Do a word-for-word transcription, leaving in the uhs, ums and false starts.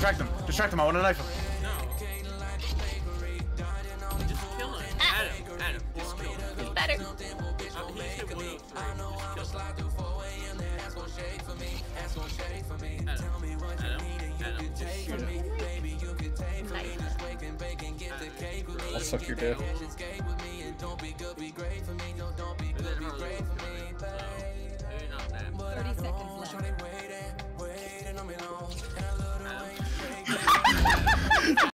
Distract him. Distract him. I want to knife him. No. Just kill him. Adam. Adam. Just kill him. He's better. Uh, he hit one oh three. Just kill him. Adam. Adam. Adam. Just shoot him. I'll suck your dick. And then Harley will kill me.